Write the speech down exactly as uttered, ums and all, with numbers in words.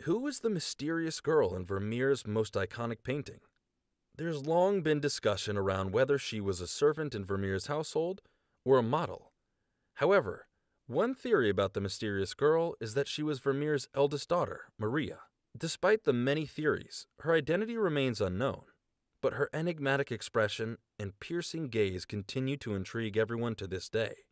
Who is the mysterious girl in Vermeer's most iconic painting? There's long been discussion around whether she was a servant in Vermeer's household or a model. However, one theory about the mysterious girl is that she was Vermeer's eldest daughter, Maria. Despite the many theories, her identity remains unknown, but her enigmatic expression and piercing gaze continue to intrigue everyone to this day.